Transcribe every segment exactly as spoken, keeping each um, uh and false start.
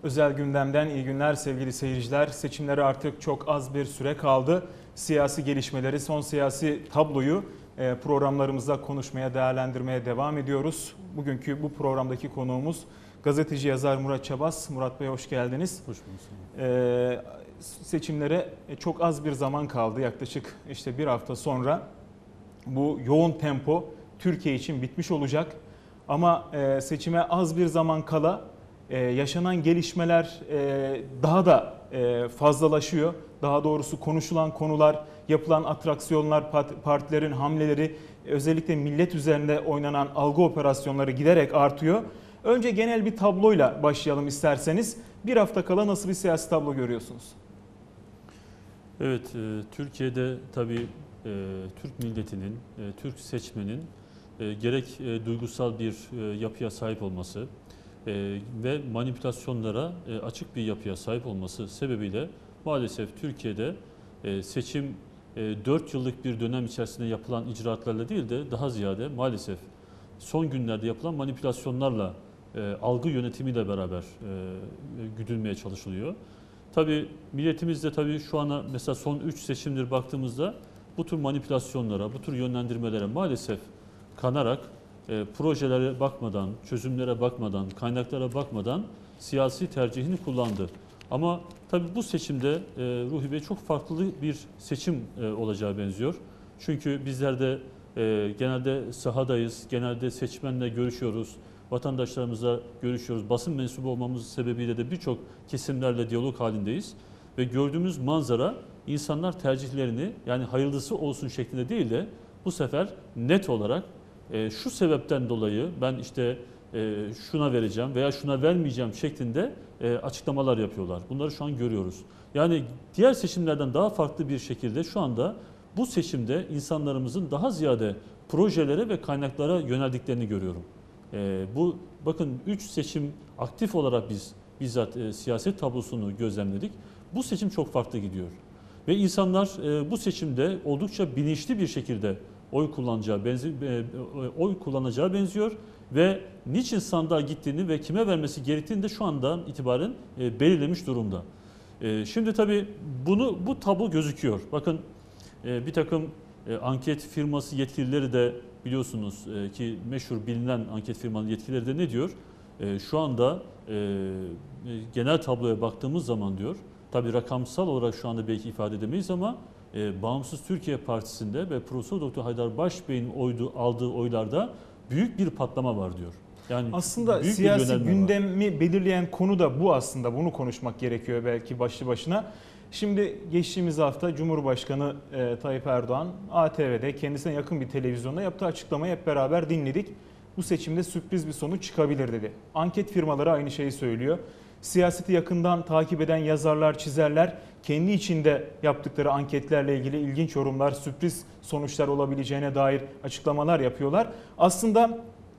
Özel gündemden iyi günler sevgili seyirciler. Seçimlere artık çok az bir süre kaldı. Siyasi gelişmeleri, son siyasi tabloyu programlarımızda konuşmaya, değerlendirmeye devam ediyoruz. Bugünkü bu programdaki konuğumuz gazeteci yazar Murat Çabas. Murat Bey hoş geldiniz. Hoş bulduk. Ee, seçimlere çok az bir zaman kaldı. Yaklaşık işte bir hafta sonra bu yoğun tempo Türkiye için bitmiş olacak. Ama seçime az bir zaman kala yaşanan gelişmeler daha da fazlalaşıyor. Daha doğrusu konuşulan konular, yapılan atraksiyonlar, partilerin hamleleri, özellikle millet üzerinde oynanan algı operasyonları giderek artıyor. Önce genel bir tabloyla başlayalım isterseniz. Bir hafta kala nasıl bir siyasi tablo görüyorsunuz? Evet, Türkiye'de tabii Türk milletinin, Türk seçmenin gerek duygusal bir yapıya sahip olması ve manipülasyonlara açık bir yapıya sahip olması sebebiyle maalesef Türkiye'de seçim dört yıllık bir dönem içerisinde yapılan icraatlarla değil de daha ziyade maalesef son günlerde yapılan manipülasyonlarla algı yönetimiyle beraber güdülmeye çalışılıyor. Tabii milletimiz de tabii şu ana mesela son üç seçimdir baktığımızda bu tür manipülasyonlara, bu tür yönlendirmelere maalesef kanarak e, projelere bakmadan, çözümlere bakmadan, kaynaklara bakmadan siyasi tercihini kullandı. Ama tabii bu seçimde e, Ruhi Bey çok farklı bir seçim e, olacağı benziyor. Çünkü bizler de e, genelde sahadayız, genelde seçmenle görüşüyoruz, vatandaşlarımızla görüşüyoruz. Basın mensubu olmamız sebebiyle de birçok kesimlerle diyalog halindeyiz. Ve gördüğümüz manzara insanlar tercihlerini yani hayırlısı olsun şeklinde değil de bu sefer net olarak e, şu sebepten dolayı ben işte e, şuna vereceğim veya şuna vermeyeceğim şeklinde e, açıklamalar yapıyorlar. Bunları şu an görüyoruz. Yani diğer seçimlerden daha farklı bir şekilde şu anda bu seçimde insanlarımızın daha ziyade projelere ve kaynaklara yöneldiklerini görüyorum. E, bu bakın üç seçim aktif olarak biz bizzat e, siyaset tablosunu gözlemledik. Bu seçim çok farklı gidiyor. Ve insanlar e, bu seçimde oldukça bilinçli bir şekilde oy kullanacağı benzi, e, oy kullanacağı benziyor ve niçin sandığa gittiğini ve kime vermesi gerektiğini de şu andan itibaren e, belirlemiş durumda. E, şimdi tabii bunu bu tablo gözüküyor. Bakın e, bir takım e, anket firması yetkilileri de biliyorsunuz e, ki meşhur bilinen anket firmanın yetkilileri de ne diyor? E, şu anda e, genel tabloya baktığımız zaman diyor, tabii rakamsal olarak şu anda belki ifade edemeyiz ama e, Bağımsız Türkiye Partisi'nde ve Profesör Doktor Haydar Başbey'in oydu, aldığı oylarda büyük bir patlama var diyor. Yani aslında büyük siyasi gündemi belirleyen konu da bu aslında. Bunu konuşmak gerekiyor belki başlı başına. Şimdi geçtiğimiz hafta Cumhurbaşkanı e, Tayyip Erdoğan A T V'de kendisine yakın bir televizyonda yaptığı açıklamayı hep beraber dinledik. Bu seçimde sürpriz bir sonuç çıkabilir dedi. Anket firmaları aynı şeyi söylüyor. Siyaseti yakından takip eden yazarlar, çizerler kendi içinde yaptıkları anketlerle ilgili ilginç yorumlar, sürpriz sonuçlar olabileceğine dair açıklamalar yapıyorlar. Aslında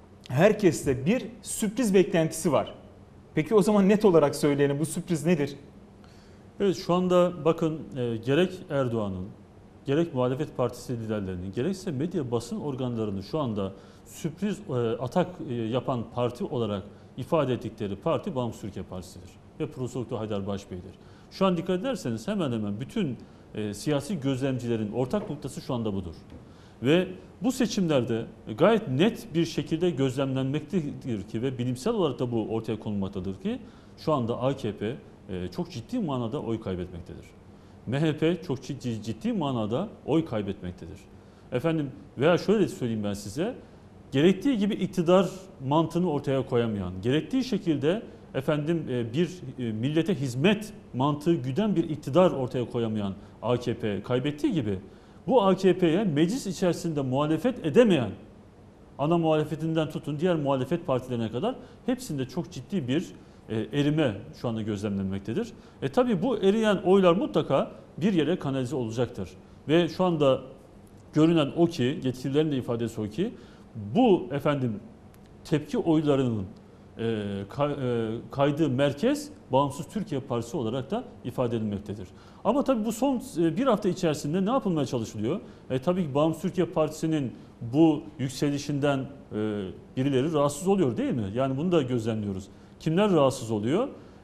herkeste bir sürpriz beklentisi var. Peki o zaman net olarak söyleyelim, bu sürpriz nedir? Evet, şu anda bakın e, gerek Erdoğan'ın, gerek muhalefet partisi liderlerinin, gerekse medya basın organlarının şu anda sürpriz e, atak e, yapan parti olarak ifade ettikleri parti Bağımsız Türkiye Partisi'dir ve Profesör Doktor Haydar Başbey'dir. Şu an dikkat ederseniz hemen hemen bütün e, siyasi gözlemcilerin ortak noktası şu anda budur. Ve bu seçimlerde gayet net bir şekilde gözlemlenmektedir ki ve bilimsel olarak da bu ortaya konulmaktadır ki şu anda A K P e, çok ciddi manada oy kaybetmektedir. M H P çok ciddi, ciddi manada oy kaybetmektedir. Efendim veya şöyle de söyleyeyim ben size, gerektiği gibi iktidar mantığını ortaya koyamayan, gerektiği şekilde efendim bir millete hizmet mantığı güden bir iktidar ortaya koyamayan A K P kaybettiği gibi bu A K P'ye meclis içerisinde muhalefet edemeyen, ana muhalefetinden tutun diğer muhalefet partilerine kadar hepsinde çok ciddi bir erime şu anda gözlemlenmektedir. E tabi bu eriyen oylar mutlaka bir yere kanalize olacaktır. Ve şu anda görünen o ki, yetkililerin de ifadesi o ki, bu efendim tepki oylarının e, kay, e, kaydığı merkez Bağımsız Türkiye Partisi olarak da ifade edilmektedir. Ama tabii bu son e, bir hafta içerisinde ne yapılmaya çalışılıyor? E, tabii ki Bağımsız Türkiye Partisi'nin bu yükselişinden e, birileri rahatsız oluyor değil mi? Yani bunu da gözlemliyoruz. Kimler rahatsız oluyor?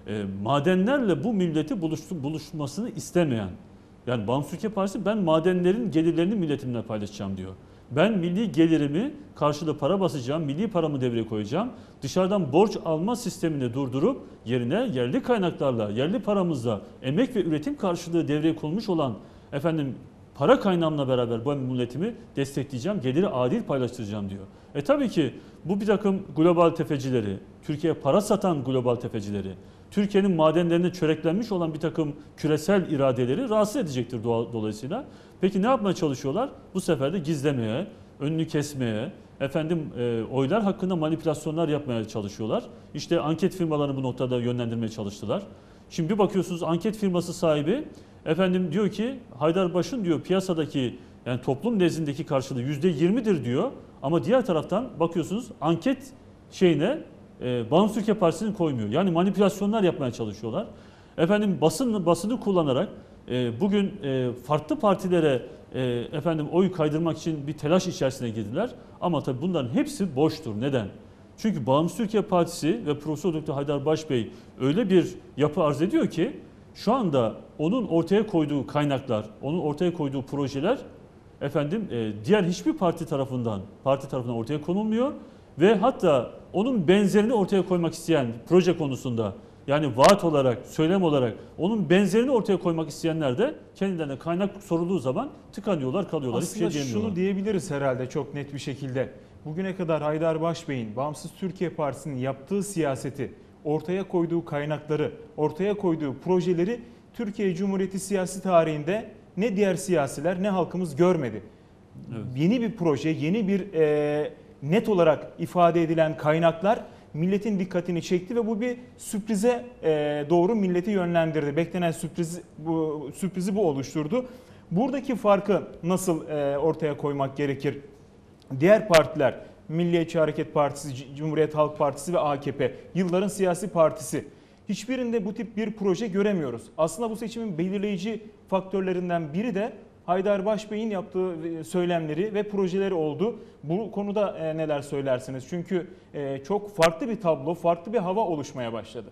e, madenlerle bu milleti buluştu, buluşmasını istemeyen. Yani Bağımsız Türkiye Partisi ben madenlerin gelirlerini milletimle paylaşacağım diyor. Ben milli gelirimi karşılığı para basacağım, milli paramı devreye koyacağım. Dışarıdan borç alma sistemini durdurup yerine yerli kaynaklarla, yerli paramızla emek ve üretim karşılığı devreye konmuş olan efendim para kaynağımla beraber bu milletimi destekleyeceğim, geliri adil paylaştıracağım diyor. E tabii ki bu bir takım global tefecileri, Türkiye'ye para satan global tefecileri, Türkiye'nin madenlerine çöreklenmiş olan bir takım küresel iradeleri rahatsız edecektir dolayısıyla. Peki ne yapmaya çalışıyorlar? Bu sefer de gizlemeye, önünü kesmeye, efendim e, oylar hakkında manipülasyonlar yapmaya çalışıyorlar. İşte anket firmalarını bu noktada yönlendirmeye çalıştılar. Şimdi bir bakıyorsunuz anket firması sahibi efendim diyor ki Haydarbaş'ın diyor piyasadaki yani toplum nezdindeki karşılığı yüzde yirmidir diyor. Ama diğer taraftan bakıyorsunuz anket şeyine e, Bağımsız Türkiye Partisi'ni koymuyor. Yani manipülasyonlar yapmaya çalışıyorlar. Efendim basın basını kullanarak e, bugün e, farklı partilere e, efendim oy kaydırmak için bir telaş içerisine girdiler. Ama tabii bunların hepsi boştur. Neden? Çünkü Bağımsız Türkiye Partisi ve Profesör Doktor Haydarbaş Bey öyle bir yapı arz ediyor ki şu anda onun ortaya koyduğu kaynaklar, onun ortaya koyduğu projeler efendim e, diğer hiçbir parti tarafından parti tarafından ortaya konulmuyor ve hatta onun benzerini ortaya koymak isteyen proje konusunda yani vaat olarak, söylem olarak onun benzerini ortaya koymak isteyenler de kendilerine kaynak sorulduğu zaman tıkanıyorlar, kalıyorlar. Aslında hiçbir şey diyemiyorlar. şunu diyebiliriz herhalde çok net bir şekilde. Bugüne kadar Haydarbaş Bey'in Bağımsız Türkiye Partisi'nin yaptığı siyaseti, ortaya koyduğu kaynakları, ortaya koyduğu projeleri Türkiye Cumhuriyeti siyasi tarihinde ne diğer siyasiler ne halkımız görmedi. Evet. Yeni bir proje, yeni bir e, net olarak ifade edilen kaynaklar milletin dikkatini çekti ve bu bir sürprize e, doğru milleti yönlendirdi. Beklenen sürpriz bu sürprizi bu oluşturdu. Buradaki farkı nasıl e, ortaya koymak gerekir? Diğer partiler, Milliyetçi Hareket Partisi, Cumhuriyet Halk Partisi ve A K P, yılların siyasi partisi. Hiçbirinde bu tip bir proje göremiyoruz. Aslında bu seçimin belirleyici faktörlerinden biri de Haydarbaş Bey'in yaptığı söylemleri ve projeleri oldu. Bu konuda neler söylersiniz? Çünkü çok farklı bir tablo, farklı bir hava oluşmaya başladı.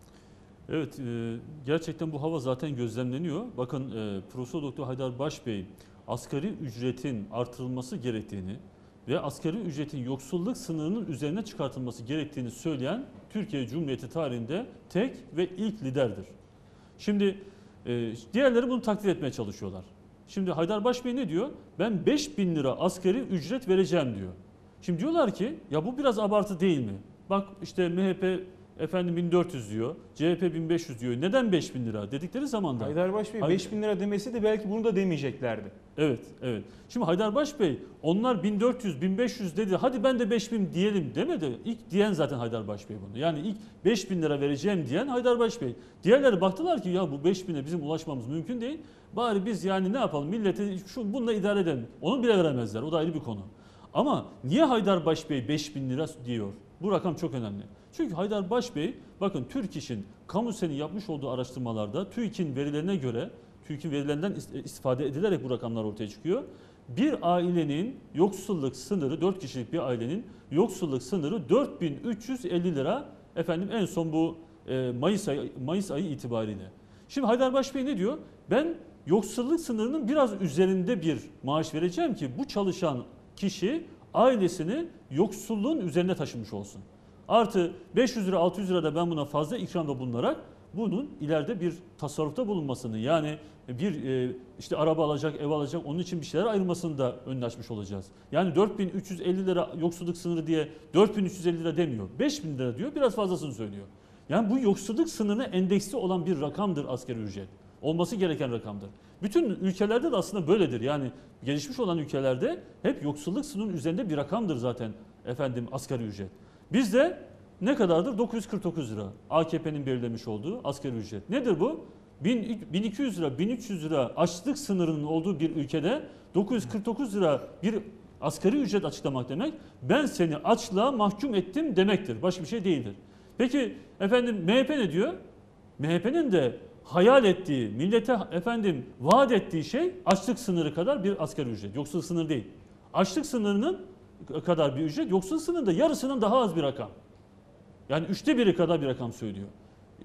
Evet, gerçekten bu hava zaten gözlemleniyor. Bakın Profesör Doktor Haydarbaş Bey asgari ücretin artırılması gerektiğini ve asgari ücretin yoksulluk sınırının üzerine çıkartılması gerektiğini söyleyen Türkiye Cumhuriyeti tarihinde tek ve ilk liderdir. Şimdi diğerleri bunu takdir etmeye çalışıyorlar. Şimdi Haydarbaş Bey ne diyor? Ben beş bin lira asgari ücret vereceğim diyor. Şimdi diyorlar ki ya bu biraz abartı değil mi? Bak işte M H P efendim bin dört yüz diyor, C H P bin beş yüz diyor. Neden beş bin lira dedikleri zamanda? Haydarbaş Bey beş bin lira demesi de belki bunu da demeyeceklerdi. Evet, evet. Şimdi Haydarbaş Bey onlar bin dört yüz, bin beş yüz dedi. Hadi ben de beş bin diyelim demedi. İlk diyen zaten Haydarbaş Bey bunu. Yani ilk beş bin lira vereceğim diyen Haydarbaş Bey. Diğerleri baktılar ki ya bu beş bine bizim ulaşmamız mümkün değil. Bari biz yani ne yapalım milleti şu bununla idare edelim. Onu bile veremezler. O da ayrı bir konu. Ama niye Haydarbaş Bey beş bin lira diyor? Bu rakam çok önemli. Çünkü Haydarbaş Bey bakın Türk İş'in Kamusen'in yapmış olduğu araştırmalarda TÜİK'in verilerine göre TÜİK'in verilerinden istifade edilerek bu rakamlar ortaya çıkıyor. Bir ailenin yoksulluk sınırı dört kişilik bir ailenin yoksulluk sınırı dört bin üç yüz elli lira efendim en son bu Mayıs ayı Mayıs ayı itibariyle. Şimdi Haydarbaş Bey ne diyor? Ben yoksulluk sınırının biraz üzerinde bir maaş vereceğim ki bu çalışan kişi ailesini yoksulluğun üzerine taşımış olsun. Artı beş yüz lira altı yüz lira da ben buna fazla ikramda bulunarak bunun ileride bir tasarrufta bulunmasını yani bir işte araba alacak, ev alacak onun için bir şeyler ayrılmasını da önünü açmış olacağız. Yani dört bin üç yüz elli lira yoksulluk sınırı diye dört bin üç yüz elli lira demiyor. beş bin lira diyor, biraz fazlasını söylüyor. Yani bu yoksulluk sınırına endeksli olan bir rakamdır asgari ücret. Olması gereken rakamdır. Bütün ülkelerde de aslında böyledir. Yani gelişmiş olan ülkelerde hep yoksulluk sınırının üzerinde bir rakamdır zaten efendim asgari ücret. Bizde ne kadardır? dokuz yüz kırk dokuz lira. A K P'nin belirlemiş olduğu asgari ücret. Nedir bu? bin iki yüz lira, bin üç yüz lira açlık sınırının olduğu bir ülkede dokuz yüz kırk dokuz lira bir asgari ücret açıklamak demek ben seni açlığa mahkum ettim demektir. Başka bir şey değildir. Peki efendim M H P ne diyor? M H P'nin de hayal ettiği, millete efendim vaat ettiği şey açlık sınırı kadar bir asgari ücret. Yoksulluk sınırı değil. Açlık sınırının kadar bir ücret, yoksulluk sınırında yarısının daha az bir rakam. Yani üçte biri kadar bir rakam söylüyor.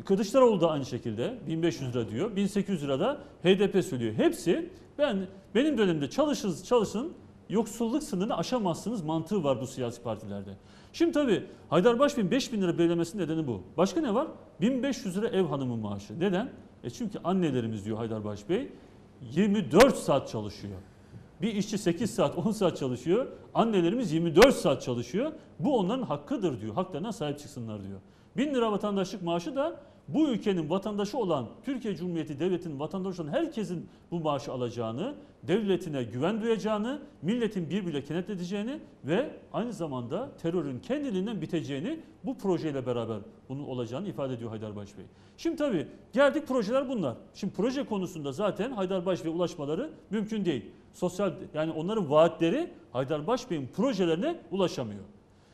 Kılıçdaroğlu da aynı şekilde bin beş yüz lira diyor. bin sekiz yüz lira da H D P söylüyor. Hepsi ben benim dönemimde çalışın, çalışın yoksulluk sınırını aşamazsınız mantığı var bu siyasi partilerde. Şimdi tabii Haydarpaşa'nın beş bin lira belirlemesinin nedeni bu. Başka ne var? bin beş yüz lira ev hanımı maaşı. Neden? E çünkü annelerimiz diyor Haydarpaşa Bey yirmi dört saat çalışıyor. Bir işçi sekiz saat on saat çalışıyor. Annelerimiz yirmi dört saat çalışıyor. Bu onların hakkıdır diyor. Haklarına sahip çıksınlar diyor. bin lira vatandaşlık maaşı da bu ülkenin vatandaşı olan Türkiye Cumhuriyeti Devleti'nin vatandaşı olan herkesin bu maaşı alacağını, devletine güven duyacağını, milletin birbirine kenetleneceğini ve aynı zamanda terörün kendiliğinden biteceğini bu projeyle beraber bunun olacağını ifade ediyor Haydarpaşa Bey. Şimdi tabii geldik projeler bunlar. Şimdi proje konusunda zaten Haydarpaşa Bey'e ulaşmaları mümkün değil. Sosyal yani onların vaatleri Haydarpaşa Bey'in projelerine ulaşamıyor.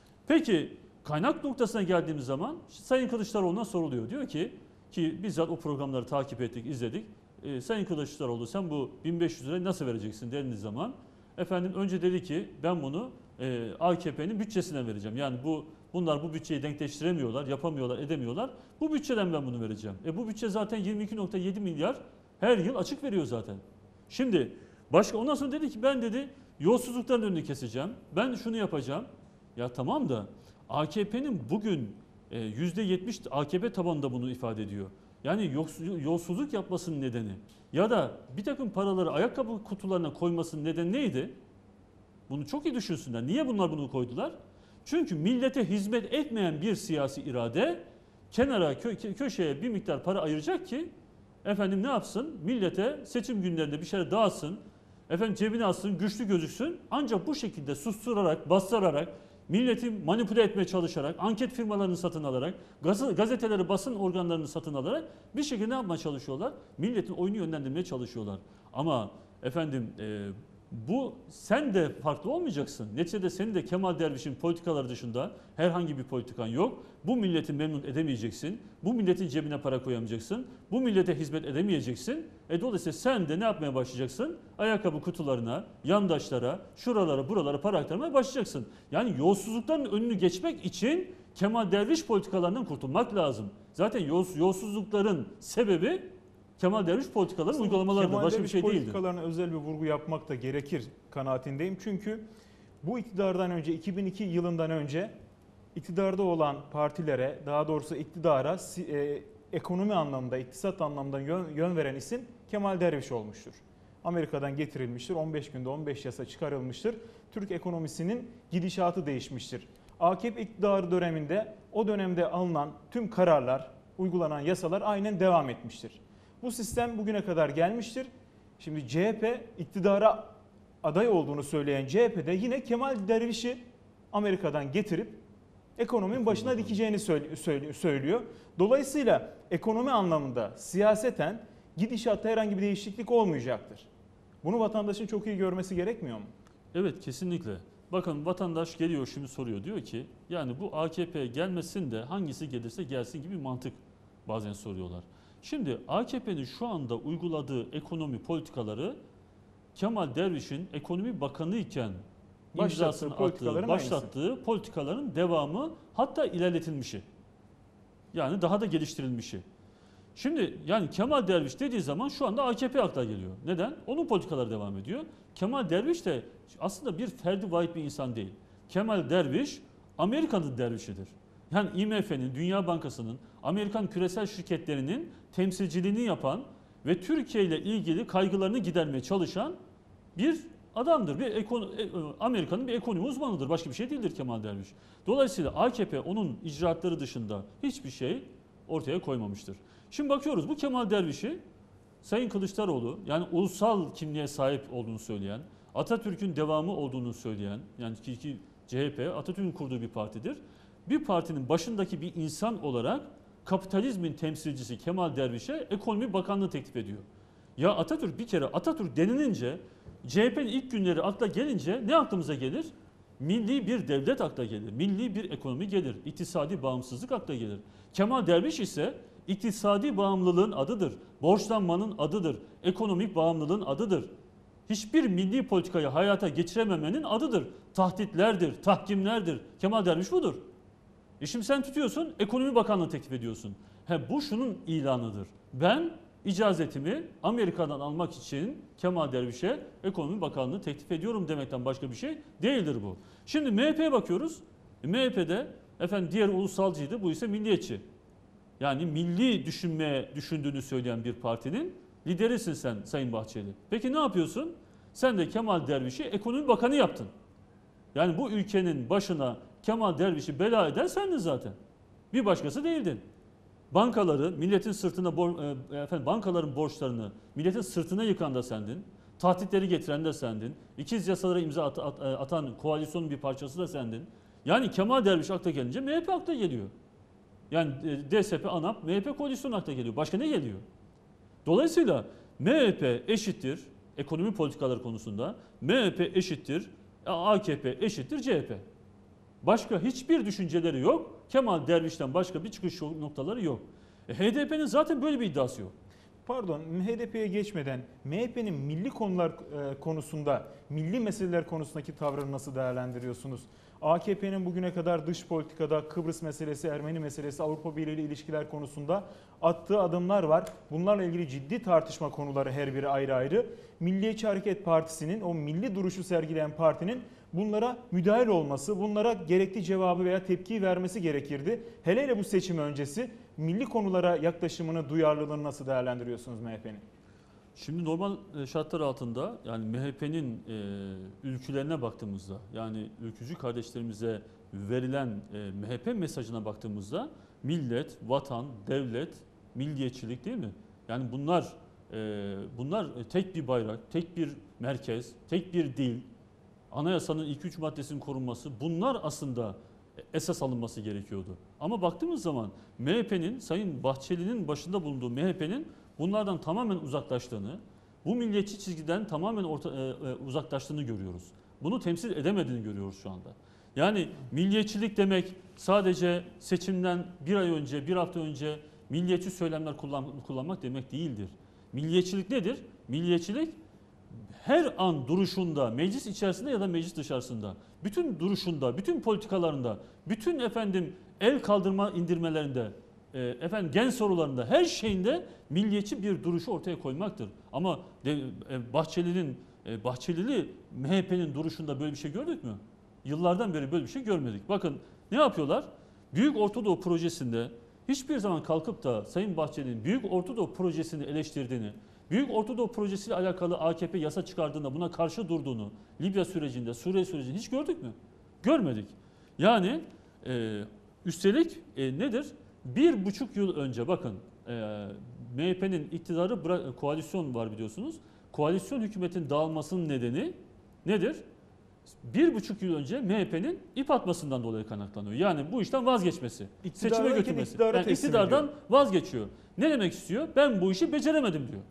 Peki kaynak noktasına geldiğimiz zaman Sayın Kılıçdaroğlu'na soruluyor. Diyor ki ki bizzat o programları takip ettik, izledik. E, Sayın Kılıçdaroğlu sen bu bin beş yüz lirayı nasıl vereceksin dediğiniz zaman efendim önce dedi ki ben bunu e, A K P'nin bütçesinden vereceğim. Yani bu bunlar bu bütçeyi denkleştiremiyorlar, yapamıyorlar, edemiyorlar. Bu bütçeden ben bunu vereceğim. E bu bütçe zaten yirmi iki nokta yedi milyar her yıl açık veriyor zaten. Şimdi başka ondan sonra dedi ki ben dedi yolsuzlukların önünü keseceğim. Ben şunu yapacağım. Ya tamam da A K P'nin bugün yüzde yetmiş A K P tabanında bunu ifade ediyor. Yani yolsuzluk yapmasının nedeni ya da bir takım paraları ayakkabı kutularına koymasının nedeni neydi? Bunu çok iyi düşünsünler. Niye bunlar bunu koydular? Çünkü millete hizmet etmeyen bir siyasi irade kenara kö- köşeye bir miktar para ayıracak ki efendim ne yapsın? Millete seçim günlerinde bir şeyler dağıtsın. Efendim cebine atsın, güçlü gözüksün. Ancak bu şekilde susturarak, bastırarak, milleti manipüle etmeye çalışarak, anket firmalarını satın alarak, gazeteleri, basın organlarını satın alarak bir şekilde ne yapmaya çalışıyorlar? Milletin oyunu yönlendirmeye çalışıyorlar. Ama efendim e, bu sen de farklı olmayacaksın. Neticede senin de Kemal Derviş'in politikaları dışında herhangi bir politikan yok. Bu milleti memnun edemeyeceksin. Bu milletin cebine para koyamayacaksın. Bu millete hizmet edemeyeceksin. E dolayısıyla sen de ne yapmaya başlayacaksın? Ayakkabı kutularına, yandaşlara, şuralara, buralara para aktarmaya başlayacaksın. Yani yolsuzlukların önünü geçmek için Kemal Derviş politikalarından kurtulmak lazım. Zaten yolsuzlukların sebebi Kemal Derviş politikaların uygulamalarıdır. Başka bir şey değildir. Politikalarına özel bir vurgu yapmak da gerekir kanaatindeyim. Çünkü bu iktidardan önce iki bin iki yılından önce iktidarda olan partilere daha doğrusu iktidara e, ekonomi anlamında, iktisat anlamında yön, yön veren isim Kemal Derviş olmuştur. Amerika'dan getirilmiştir. on beş günde on beş yasa çıkarılmıştır. Türk ekonomisinin gidişatı değişmiştir. A K P iktidarı döneminde o dönemde alınan tüm kararlar, uygulanan yasalar aynen devam etmiştir. Bu sistem bugüne kadar gelmiştir. Şimdi C H P iktidara aday olduğunu söyleyen C H P de yine Kemal Derviş'i Amerika'dan getirip ekonominin başına dikeceğini söylüyor. Dolayısıyla ekonomi anlamında siyaseten gidişatta herhangi bir değişiklik olmayacaktır. Bunu vatandaşın çok iyi görmesi gerekmiyor mu? Evet, kesinlikle. Bakın vatandaş geliyor şimdi soruyor, diyor ki yani bu A K P gelmesin de hangisi gelirse gelsin gibi bir mantık bazen soruyorlar. Şimdi A K P'nin şu anda uyguladığı ekonomi politikaları Kemal Derviş'in ekonomi bakanı iken imzasını attığı, başlattığı aynısı. Politikaların devamı, hatta ilerletilmişi. Yani daha da geliştirilmişi. Şimdi yani Kemal Derviş dediği zaman şu anda A K P akla geliyor. Neden? Onun politikaları devam ediyor. Kemal Derviş de aslında bir ferdi vahid bir insan değil. Kemal Derviş Amerika'nın dervişidir. Yani I M F'nin, Dünya Bankası'nın, Amerikan küresel şirketlerinin temsilciliğini yapan ve Türkiye ile ilgili kaygılarını gidermeye çalışan bir adamdır. Bir Amerika'nın bir ekonomi uzmanıdır. Başka bir şey değildir Kemal Derviş. Dolayısıyla A K P onun icraatları dışında hiçbir şey ortaya koymamıştır. Şimdi bakıyoruz bu Kemal Derviş'i Sayın Kılıçdaroğlu, yani ulusal kimliğe sahip olduğunu söyleyen, Atatürk'ün devamı olduğunu söyleyen, yani ki C H P Atatürk'ün kurduğu bir partidir. Bir partinin başındaki bir insan olarak kapitalizmin temsilcisi Kemal Derviş'e ekonomi bakanlığı teklif ediyor. Ya Atatürk, bir kere Atatürk denilince, C H P'nin ilk günleri akla gelince ne aklımıza gelir? Milli bir devlet akla gelir, milli bir ekonomi gelir, iktisadi bağımsızlık akla gelir. Kemal Derviş ise iktisadi bağımlılığın adıdır, borçlanmanın adıdır, ekonomik bağımlılığın adıdır. Hiçbir milli politikayı hayata geçirememenin adıdır. Tahditlerdir, tahkimlerdir. Kemal Derviş budur. E şimdi sen tutuyorsun, ekonomi bakanlığı teklif ediyorsun. He, bu şunun ilanıdır. Ben icazetimi Amerika'dan almak için Kemal Derviş'e Ekonomi Bakanlığı teklif ediyorum demekten başka bir şey değildir bu. Şimdi M H P'ye bakıyoruz. M H P'de efendim diğer ulusalcıydı, bu ise milliyetçi. Yani milli düşünmeye düşündüğünü söyleyen bir partinin liderisin sen Sayın Bahçeli. Peki ne yapıyorsun? Sen de Kemal Derviş'i Ekonomi Bakanı yaptın. Yani bu ülkenin başına Kemal Derviş'i bela eden sendin zaten. Bir başkası değildin. Bankaları, milletin sırtına bor, e, efendim bankaların borçlarını milletin sırtına yıkan da sendin. Tahtitleri getiren de sendin. İkiz yasalara imza at, at, atan koalisyonun bir parçası da sendin. Yani Kemal Derviş akla gelince M H P akla geliyor. Yani D S P, ANAP, M H P koalisyonu akla geliyor. Başka ne geliyor? Dolayısıyla M H P eşittir ekonomi politikaları konusunda, M H P eşittir A K P eşittir C H P. Başka hiçbir düşünceleri yok. Kemal Derviş'ten başka bir çıkış noktaları yok. E, H D P'nin zaten böyle bir iddiası yok. Pardon, H D P'ye geçmeden M H P'nin milli konular e, konusunda, milli meseleler konusundaki tavrını nasıl değerlendiriyorsunuz? A K P'nin bugüne kadar dış politikada Kıbrıs meselesi, Ermeni meselesi, Avrupa Birliği ile ilişkiler konusunda attığı adımlar var. Bunlarla ilgili ciddi tartışma konuları her biri ayrı ayrı. Milliyetçi Hareket Partisi'nin, o milli duruşu sergileyen partinin bunlara müdahil olması, bunlara gerekli cevabı veya tepkiyi vermesi gerekirdi. Hele hele bu seçim öncesi milli konulara yaklaşımını, duyarlılığını nasıl değerlendiriyorsunuz M H P'nin? Şimdi normal şartlar altında yani M H P'nin e, ülkülerine baktığımızda, yani ülkücü kardeşlerimize verilen e, M H P mesajına baktığımızda millet, vatan, devlet, milliyetçilik değil mi? Yani bunlar e, bunlar tek bir bayrak, tek bir merkez, tek bir dil, anayasanın ilk üç maddesinin korunması, bunlar aslında esas alınması gerekiyordu. Ama baktığımız zaman M H P'nin, Sayın Bahçeli'nin başında bulunduğu M H P'nin bunlardan tamamen uzaklaştığını, bu milliyetçi çizgiden tamamen orta, e, e, uzaklaştığını görüyoruz. Bunu temsil edemediğini görüyoruz şu anda. Yani milliyetçilik demek sadece seçimden bir ay önce, bir hafta önce milliyetçi söylemler kullan, kullanmak demek değildir. Milliyetçilik nedir? Milliyetçilik her an duruşunda, meclis içerisinde ya da meclis dışarısında, bütün duruşunda, bütün politikalarında, bütün efendim el kaldırma indirmelerinde, e, efendim gen sorularında, her şeyinde milliyetçi bir duruşu ortaya koymaktır. Ama de, e, Bahçeli'nin, e, Bahçelili M H P'nin duruşunda böyle bir şey gördük mü? Yıllardan beri böyle bir şey görmedik. Bakın ne yapıyorlar? Büyük Ortadoğu projesinde hiçbir zaman kalkıp da Sayın Bahçeli'nin Büyük Ortadoğu projesini eleştirdiğini, Büyük Ortadoğu projesiyle alakalı A K P yasa çıkardığında buna karşı durduğunu, Libya sürecinde, Suriye sürecinde hiç gördük mü? Görmedik. Yani e, üstelik e, nedir? Bir buçuk yıl önce bakın e, M H P'nin iktidarı bıra- koalisyon var biliyorsunuz. Koalisyon hükümetin dağılmasının nedeni nedir? Bir buçuk yıl önce M H P'nin ip atmasından dolayı kaynaklanıyor. Yani bu işten vazgeçmesi, seçime götürmesi. Yani iktidardan vazgeçiyor. Ne demek istiyor? Ben bu işi beceremedim diyor.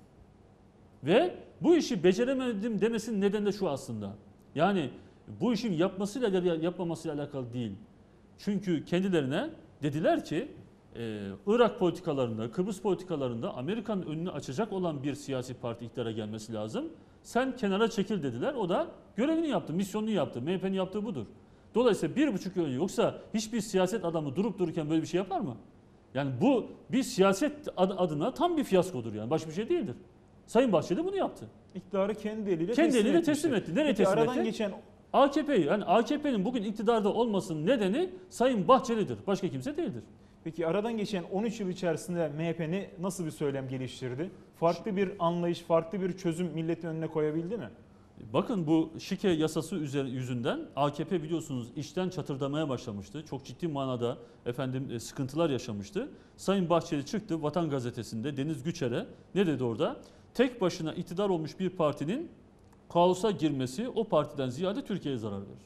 Ve bu işi beceremedim demesinin nedeni de şu aslında. Yani bu işin yapmasıyla ya da yapmamasıyla alakalı değil. Çünkü kendilerine dediler ki e, Irak politikalarında, Kıbrıs politikalarında Amerika'nın önünü açacak olan bir siyasi parti iktidara gelmesi lazım. Sen kenara çekil dediler. O da görevini yaptı, misyonunu yaptı. M H P'nin yaptığı budur. Dolayısıyla bir buçuk yıl önce, yoksa hiçbir siyaset adamı durup dururken böyle bir şey yapar mı? Yani bu bir siyaset adına tam bir fiyaskodur yani. Başka bir şey değildir. Sayın Bahçeli bunu yaptı. İktidarı kendi eliyle kendi teslim, eliyle teslim etti. Nereye Peki teslim aradan etti? geçen A K P'yi. Yani A K P'nin bugün iktidarda olmasının nedeni Sayın Bahçeli'dir. Başka kimse değildir. Peki aradan geçen on üç yıl içerisinde M H P ne, nasıl bir söylem geliştirdi? Farklı bir anlayış, farklı bir çözüm milletin önüne koyabildi mi? Bakın bu şike yasası üzeri, yüzünden A K P biliyorsunuz işten çatırdamaya başlamıştı. Çok ciddi manada efendim sıkıntılar yaşamıştı. Sayın Bahçeli çıktı Vatan Gazetesi'nde Deniz Güçer'e ne dedi orada? Tek başına iktidar olmuş bir partinin kaosa girmesi o partiden ziyade Türkiye'ye zarar verir.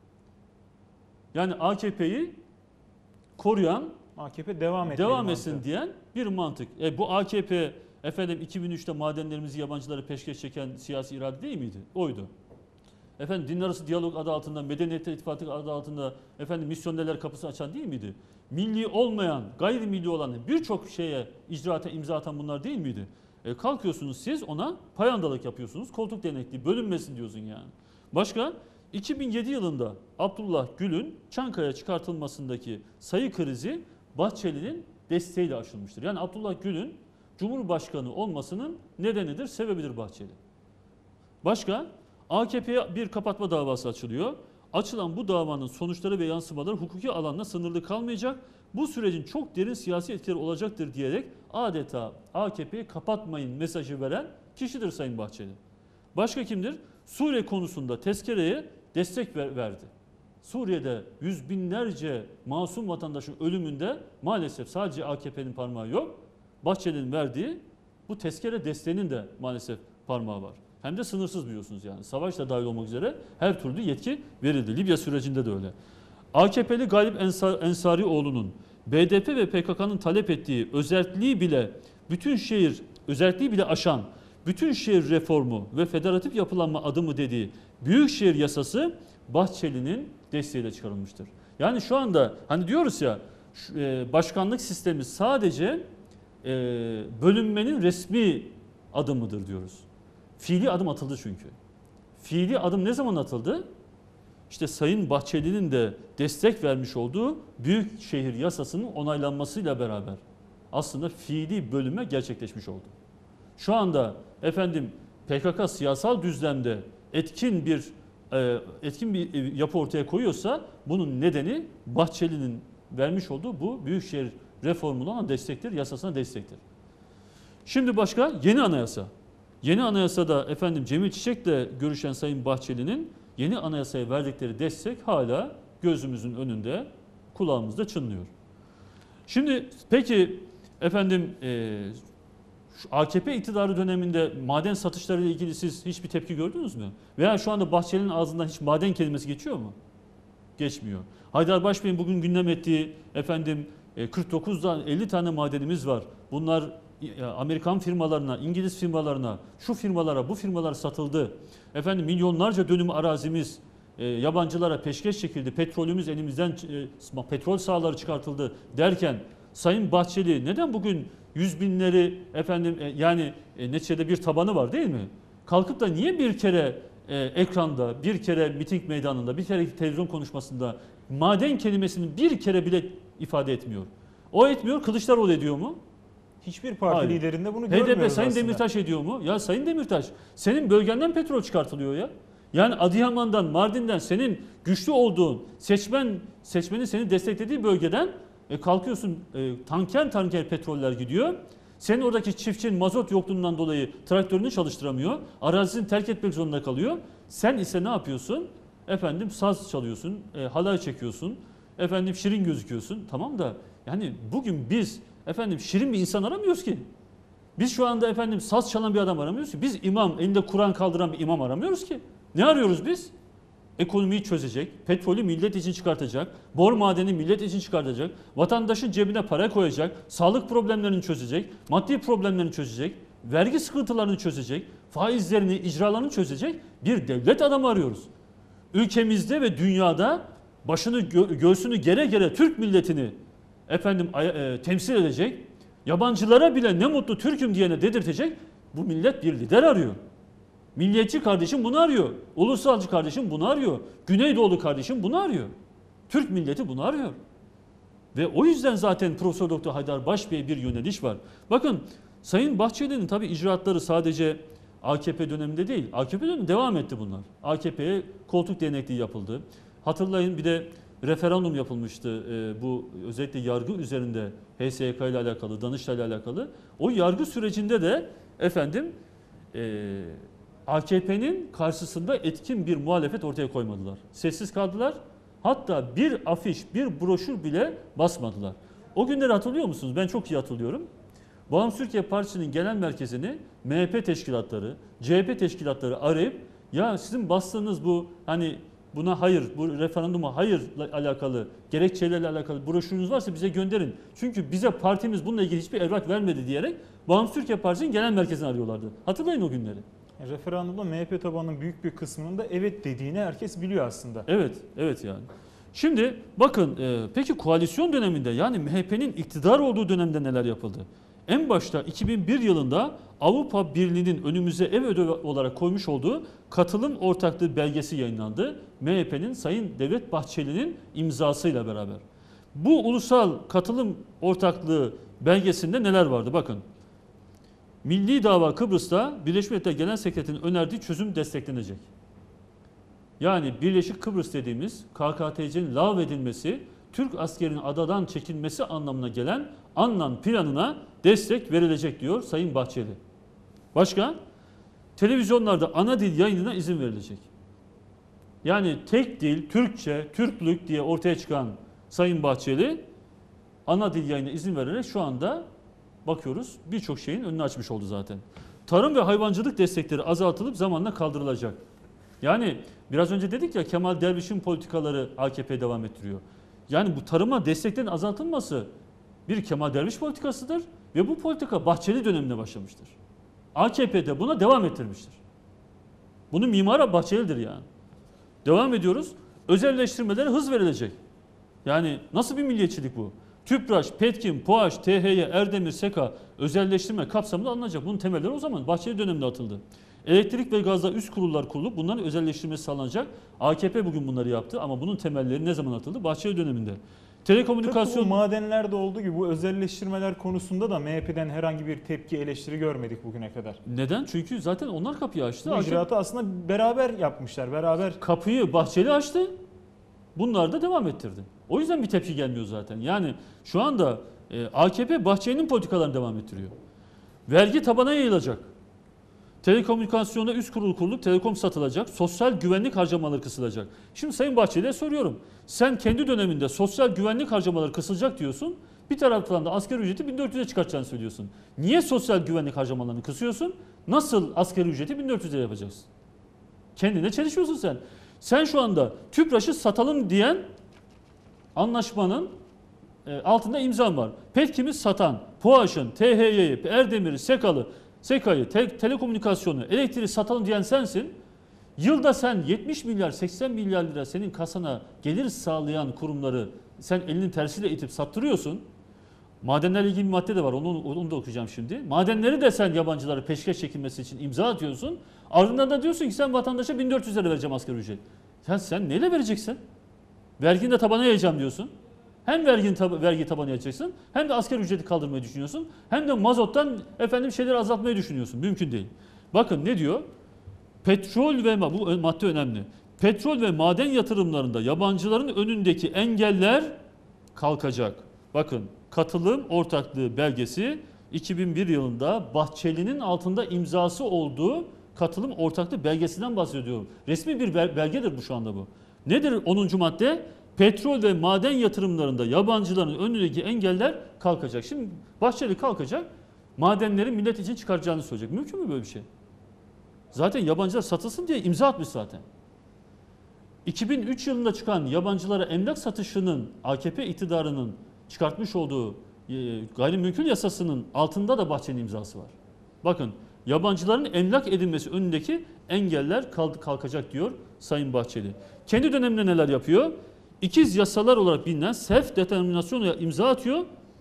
Yani A K P'yi koruyan, A K P devam etmeli devam mantığı. etsin diyen bir mantık. E bu A K P efendim iki bin üçte madenlerimizi yabancılara peşkeş çeken siyasi irade değil miydi? Oydu. Efendim din arası diyalog adı altında, medeniyetler ittifakı adı altında efendim misyonerler kapısı açan değil miydi? Milli olmayan, gayrimilli olan birçok şeye, icraata imza atan bunlar değil miydi? E kalkıyorsunuz siz ona payandalık yapıyorsunuz. Koltuk denekli bölünmesin diyorsun yani. Başka? iki bin yedi yılında Abdullah Gül'ün Çankaya çıkartılmasındaki sayı krizi Bahçeli'nin desteğiyle aşılmıştır. Yani Abdullah Gül'ün Cumhurbaşkanı olmasının nedenidir, sebebidir Bahçeli. Başka? A K P'ye bir kapatma davası açılıyor. Açılan bu davanın sonuçları ve yansımaları hukuki alanla sınırlı kalmayacak. Bu sürecin çok derin siyasi etkileri olacaktır diyerek adeta A K P'yi kapatmayın mesajı veren kişidir Sayın Bahçeli. Başka kimdir? Suriye konusunda tezkereye destek ver, verdi. Suriye'de yüz binlerce masum vatandaşın ölümünde maalesef sadece A K P'nin parmağı yok. Bahçeli'nin verdiği bu tezkere desteğinin de maalesef parmağı var. Hem de sınırsız biliyorsunuz yani. Savaş da dahil olmak üzere her türlü yetki verildi. Libya sürecinde de öyle. A K P'li Galip Ensar, Ensarioğlu'nun B D P ve P K K'nın talep ettiği özelliği bile bütün şehir özelliği bile aşan bütün şehir reformu ve federatif yapılanma adımı dediği Büyükşehir Yasası Bahçeli'nin desteğiyle çıkarılmıştır. Yani şu anda hani diyoruz ya başkanlık sistemi sadece bölünmenin resmi adımıdır diyoruz. Fiili adım atıldı çünkü. Fiili adım ne zaman atıldı? İşte Sayın Bahçeli'nin de destek vermiş olduğu Büyükşehir Yasası'nın onaylanmasıyla beraber aslında fiili bölünme gerçekleşmiş oldu. Şu anda efendim P K K siyasal düzlemde etkin bir etkin bir yapı ortaya koyuyorsa bunun nedeni Bahçeli'nin vermiş olduğu bu Büyükşehir reformuna destektir, yasasına destektir. Şimdi başka yeni anayasa. Yeni anayasada efendim Cemil Çiçek'le görüşen Sayın Bahçeli'nin yeni anayasaya verdikleri destek hala gözümüzün önünde, kulağımızda çınlıyor. Şimdi peki efendim e, şu A K P iktidarı döneminde maden satışları ile ilgili siz hiçbir tepki gördünüz mü? Veya şu anda Bahçeli'nin ağzından hiç maden kelimesi geçiyor mu? Geçmiyor. Haydarbaş Bey'in bugün gündem ettiği efendim kırk dokuzdan elli tane madenimiz var. Bunlar Amerikan firmalarına, İngiliz firmalarına, şu firmalara, bu firmalar satıldı. Efendim milyonlarca dönüm arazimiz e, yabancılara peşkeş çekildi. Petrolümüz elimizden, e, petrol sahaları çıkartıldı derken Sayın Bahçeli neden bugün yüz binleri efendim e, yani e, neticede bir tabanı var değil mi? Kalkıp da niye bir kere e, ekranda, bir kere miting meydanında, bir kere televizyon konuşmasında maden kelimesini bir kere bile ifade etmiyor? O etmiyor, Kılıçdaroğlu ediyor mu? Hiçbir parti Hayır. liderinde bunu H D P görmüyoruz Sayın aslında. Demirtaş ediyor mu? Ya Sayın Demirtaş senin bölgenden petrol çıkartılıyor ya. Yani Adıyaman'dan, Mardin'den senin güçlü olduğun seçmen seçmenin seni desteklediği bölgeden e, kalkıyorsun e, tanker tanker petroller gidiyor. Senin oradaki çiftçinin mazot yokluğundan dolayı traktörünü çalıştıramıyor. Arazisini terk etmek zorunda kalıyor. Sen ise ne yapıyorsun? Efendim saz çalıyorsun, e, halay çekiyorsun. Efendim şirin gözüküyorsun. Tamam da yani bugün biz efendim şirin bir insan aramıyoruz ki. Biz şu anda efendim saz çalan bir adam aramıyoruz ki. Biz imam, elinde Kur'an kaldıran bir imam aramıyoruz ki. Ne arıyoruz biz? Ekonomiyi çözecek, petrolü millet için çıkartacak, bor madeni millet için çıkartacak, vatandaşın cebine para koyacak, sağlık problemlerini çözecek, maddi problemlerini çözecek, vergi sıkıntılarını çözecek, faizlerini, icralarını çözecek bir devlet adamı arıyoruz. Ülkemizde ve dünyada başını gö- göğsünü gere gere Türk milletini efendim e, temsil edecek, yabancılara bile ne mutlu Türk'üm diyene dedirtecek bu millet bir lider arıyor. Milliyetçi kardeşim bunu arıyor. Ulusalcı kardeşim bunu arıyor. Güneydoğulu kardeşim bunu arıyor. Türk milleti bunu arıyor. Ve o yüzden zaten Profesör Doktor Haydarbaş Bey'e bir yöneliş var. Bakın Sayın Bahçeli'nin tabii icraatları sadece A K P döneminde değil. A K P döneminde devam etti bunlar. A K P'ye koltuk değnekliği yapıldı. Hatırlayın bir de referandum yapılmıştı. E, bu özellikle yargı üzerinde H S Y K ile alakalı, Danıştay ile alakalı. O yargı sürecinde de efendim e, A K P'nin karşısında etkin bir muhalefet ortaya koymadılar. Sessiz kaldılar. Hatta bir afiş, bir broşür bile basmadılar. O günleri hatırlıyor musunuz? Ben çok iyi hatırlıyorum. Bağımsız Türkiye Partisi'nin genel merkezini M H P teşkilatları, C H P teşkilatları arayıp ya sizin bastığınız bu hani buna hayır, bu referanduma hayırla alakalı, gerekçelerle alakalı broşürünüz varsa bize gönderin. Çünkü bize partimiz bununla ilgili hiçbir evrak vermedi diyerek Bağımsız Türkiye Partisi'nin genel merkezini arıyorlardı. Hatırlayın o günleri. Referandumda M H P tabanının büyük bir kısmının da evet dediğini herkes biliyor aslında. Evet, evet yani. Şimdi bakın e, peki koalisyon döneminde yani M H P'nin iktidar olduğu dönemde neler yapıldı? En başta iki bin bir yılında Avrupa Birliği'nin önümüze ev ödevi olarak koymuş olduğu katılım ortaklığı belgesi yayınlandı. M H P'nin Sayın Devlet Bahçeli'nin imzasıyla beraber. Bu ulusal katılım ortaklığı belgesinde neler vardı? Bakın. Milli dava Kıbrıs'ta Birleşmiş Milletler Genel Sekreterinin önerdiği çözüm desteklenecek. Yani Birleşik Kıbrıs dediğimiz K K T C'nin lağvedilmesi, Türk askerinin adadan çekilmesi anlamına gelen Annan planına destek verilecek diyor Sayın Bahçeli. Başka? Televizyonlarda ana dil yayınına izin verilecek. Yani tek dil, Türkçe, Türklük diye ortaya çıkan Sayın Bahçeli ana dil yayına izin vererek şu anda bakıyoruz birçok şeyin önünü açmış oldu zaten. Tarım ve hayvancılık destekleri azaltılıp zamanla kaldırılacak. Yani biraz önce dedik ya Kemal Derviş'in politikaları A K P devam ettiriyor. Yani bu tarıma desteklerin azaltılması bir Kemal Derviş politikasıdır ve bu politika Bahçeli döneminde başlamıştır. A K P de buna devam ettirmiştir. Bunun mimarı Bahçeli'dir yani. Devam ediyoruz. Özelleştirmelere hız verilecek. Yani nasıl bir milliyetçilik bu? TÜPRAŞ, Petkim, POAŞ, T H Y, Erdemir, SEKA özelleştirme kapsamında alınacak. Bunun temelleri o zaman Bahçeli döneminde atıldı. Elektrik ve gazda üst kurullar kurulup bunların özelleştirmesi sağlanacak. A K P bugün bunları yaptı ama bunun temelleri ne zaman atıldı? Bahçeli döneminde. Telekomünikasyon... Tıpkı bu madenlerde olduğu gibi bu özelleştirmeler konusunda da M H P'den herhangi bir tepki, eleştiri görmedik bugüne kadar. Neden? Çünkü zaten onlar kapıyı açtı. Bu icraatı aslında beraber yapmışlar, beraber. Kapıyı Bahçeli açtı, bunlar da devam ettirdi. O yüzden bir tepki gelmiyor zaten. Yani şu anda e, A K P Bahçeli'nin politikalarını devam ettiriyor. Vergi tabana yayılacak. Telekomünikasyonda üst kurul kurulup telekom satılacak. Sosyal güvenlik harcamaları kısılacak. Şimdi Sayın Bahçeli'ye soruyorum. Sen kendi döneminde sosyal güvenlik harcamaları kısılacak diyorsun. Bir taraftan da asgari ücreti bin dört yüze çıkartacağını söylüyorsun. Niye sosyal güvenlik harcamalarını kısıyorsun? Nasıl asgari ücreti bin dört yüze yapacaksın? Kendine çelişiyorsun sen. Sen şu anda TÜPRAŞ'ı satalım diyen anlaşmanın altında imzan var. Petkim'i satan, POAŞ'ın, T H Y'yi, Erdemir'i, SEKA'lı, SEKA'yı, te telekomünikasyonu, elektriği satalım diyen sensin. Yılda sen yetmiş milyar, seksen milyar lira senin kasana gelir sağlayan kurumları sen elinin tersiyle itip sattırıyorsun. Madenlerle ilgili bir madde de var, onu, onu da okuyacağım şimdi. Madenleri de sen yabancılara peşkeş çekilmesi için imza atıyorsun. Ardından da diyorsun ki sen vatandaşa bin dört yüz lira vereceğim asgari ücret. Sen, sen neyle vereceksin? Vergini de tabana yayacağım diyorsun. Hem vergin tab vergi tabanı yapacaksın, hem de asgari ücreti kaldırmayı düşünüyorsun, hem de mazottan efendim şeyleri azaltmayı düşünüyorsun. Mümkün değil. Bakın ne diyor? Petrol ve bu madde önemli. Petrol ve maden yatırımlarında yabancıların önündeki engeller kalkacak. Bakın katılım ortaklığı belgesi iki bin bir yılında Bahçeli'nin altında imzası olduğu katılım ortaklığı belgesinden bahsediyorum. Resmi bir belgedir bu şu anda bu. Nedir onuncu madde? Petrol ve maden yatırımlarında yabancıların önündeki engeller kalkacak. Şimdi Bahçeli kalkacak, madenleri millet için çıkaracağını söyleyecek. Mümkün mü böyle bir şey? Zaten yabancılar satılsın diye imza atmış zaten. iki bin üç yılında çıkan yabancılara emlak satışının A K P iktidarının çıkartmış olduğu gayrimünkül yasasının altında da Bahçeli'nin imzası var. Bakın yabancıların emlak edilmesi önündeki engeller kalkacak diyor Sayın Bahçeli. Kendi döneminde neler yapıyor? İkiz yasalar olarak bilinen self determinasyona imza atıyor.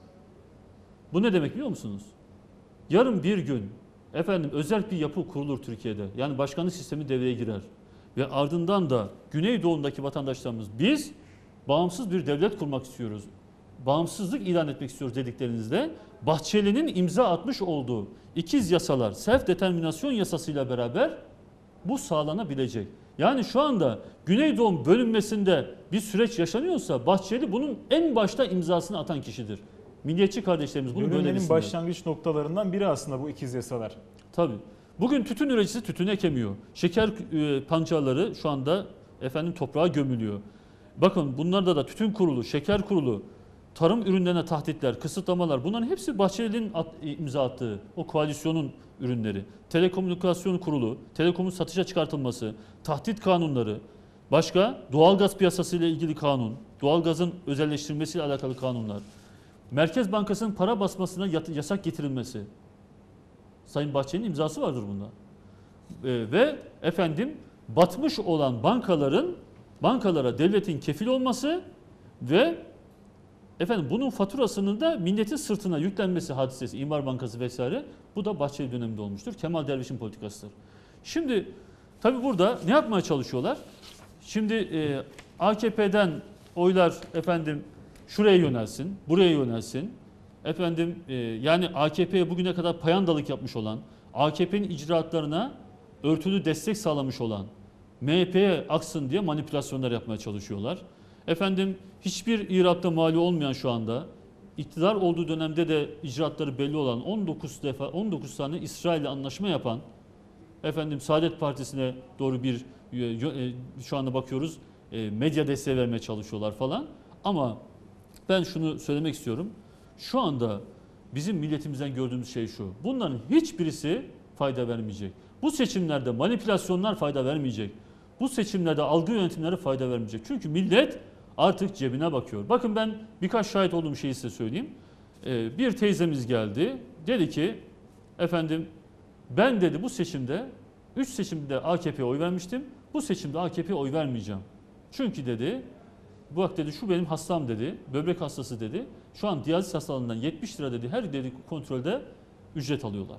Bu ne demek biliyor musunuz? Yarın bir gün efendim özel bir yapı kurulur Türkiye'de. Yani başkanlık sistemi devreye girer. Ve ardından da Güneydoğu'ndaki vatandaşlarımız biz bağımsız bir devlet kurmak istiyoruz. Bağımsızlık ilan etmek istiyoruz dediklerinizde Bahçeli'nin imza atmış olduğu ikiz yasalar self determinasyon yasasıyla beraber bu sağlanabilecek. Yani şu anda Güneydoğu bölünmesinde bir süreç yaşanıyorsa Bahçeli bunun en başta imzasını atan kişidir. Milliyetçi kardeşlerimiz bunu böyle bilsinler. Başlangıç noktalarından biri aslında bu ikiz yasalar. Tabii. Bugün tütün üreticisi tütün ekemiyor. Şeker e, pancarları şu anda efendim toprağa gömülüyor. Bakın bunlarda da tütün kurulu, şeker kurulu, tarım ürünlerine tahditler, kısıtlamalar bunların hepsi Bahçeli'nin at, imza attığı o koalisyonun ürünleri. Telekomünikasyon kurulu, telekomun satışa çıkartılması, tahdit kanunları, başka doğalgaz piyasası ile ilgili kanun, doğalgazın özelleştirilmesiyle alakalı kanunlar, Merkez Bankası'nın para basmasına yasak getirilmesi. Sayın Bahçeli'nin imzası vardır bunda. Ee, ve efendim batmış olan bankaların bankalara devletin kefil olması ve efendim bunun faturasının da milletin sırtına yüklenmesi hadisesi, İmar Bankası vesaire bu da Bahçeli döneminde olmuştur. Kemal Derviş'in politikasıdır. Şimdi tabii burada ne yapmaya çalışıyorlar? Şimdi e, A K P'den oylar efendim şuraya yönelsin, buraya yönelsin. Efendim e, yani A K P'ye bugüne kadar payandalık yapmış olan, A K P'nin icraatlarına örtülü destek sağlamış olan M H P'ye aksın diye manipülasyonlar yapmaya çalışıyorlar. Efendim hiçbir iratta mali olmayan şu anda iktidar olduğu dönemde de icraatları belli olan on dokuz defa on dokuz tane İsrail'le anlaşma yapan efendim Saadet Partisi'ne doğru bir şu anda bakıyoruz medya desteği vermeye çalışıyorlar falan. Ama ben şunu söylemek istiyorum. Şu anda bizim milletimizden gördüğümüz şey şu. Bunların hiçbirisi fayda vermeyecek. Bu seçimlerde manipülasyonlar fayda vermeyecek. Bu seçimlerde algı yönetimleri fayda vermeyecek. Çünkü millet artık cebine bakıyor. Bakın ben birkaç şahit olduğum şeyi size söyleyeyim. Ee, bir teyzemiz geldi. Dedi ki efendim ben dedi bu seçimde üç seçimde A K P'ye oy vermiştim. Bu seçimde A K P'ye oy vermeyeceğim. Çünkü dedi bak dedi şu benim hastam dedi. Böbrek hastası dedi. Şu an diyaliz hastalığından yetmiş lira dedi. Her dedi kontrolde ücret alıyorlar.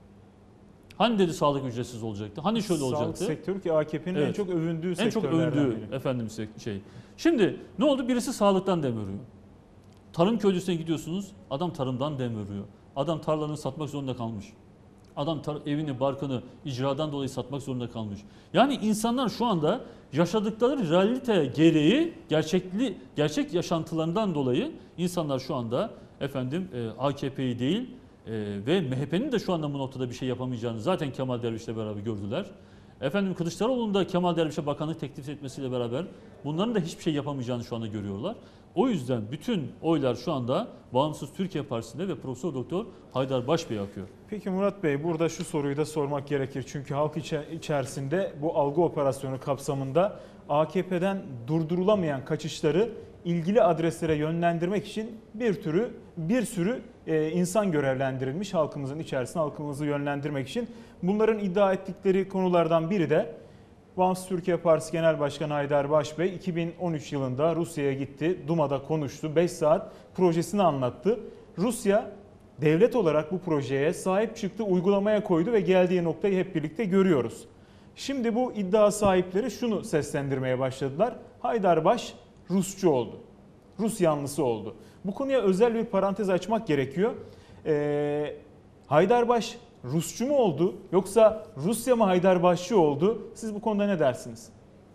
Hani dedi sağlık ücretsiz olacaktı? Hani şöyle Sağlık olacaktı? Sağlık sektörü ki A K P'nin Evet. en çok övündüğü En çok sektörlerden övündüğü biri. efendim şey. Şimdi ne oldu? Birisi sağlıktan dem örüyor. Tarım köylüsüne gidiyorsunuz. Adam tarımdan dem örüyor. Adam tarlalarını satmak zorunda kalmış. Adam tar- evini, barkını icradan dolayı satmak zorunda kalmış. Yani insanlar şu anda yaşadıkları realite gereği gerçekli gerçek yaşantılarından dolayı insanlar şu anda efendim e, A K P'yi değil e, ve M H P'nin de şu anda bu noktada bir şey yapamayacağını zaten Kemal Derviş'le beraber gördüler. Efendim Kılıçdaroğlu'nun da Kemal Derviş'e bakanlık teklif etmesiyle beraber bunların da hiçbir şey yapamayacağını şu anda görüyorlar. O yüzden bütün oylar şu anda Bağımsız Türkiye Partisi'nde ve Profesör Doktor Haydar Başbey'e akıyor. Peki Murat Bey, burada şu soruyu da sormak gerekir. Çünkü halk içe- içerisinde bu algı operasyonu kapsamında A K P'den durdurulamayan kaçışları ilgili adreslere yönlendirmek için bir türü bir sürü e, insan görevlendirilmiş halkımızın içerisine, halkımızı yönlendirmek için. Bunların iddia ettikleri konulardan biri de Bağımsız Türkiye Partisi Genel Başkanı Haydar Başbey iki bin on üç yılında Rusya'ya gitti. Duma'da konuştu. beş saat projesini anlattı. Rusya devlet olarak bu projeye sahip çıktı, uygulamaya koydu ve geldiği noktayı hep birlikte görüyoruz. Şimdi bu iddia sahipleri şunu seslendirmeye başladılar. Haydarbaş Rusçu oldu. Rus yanlısı oldu. Bu konuya özel bir parantez açmak gerekiyor. Ee, Haydarbaş Rusçu mu oldu yoksa Rusya mı Haydarbaşçı oldu? Siz bu konuda ne dersiniz?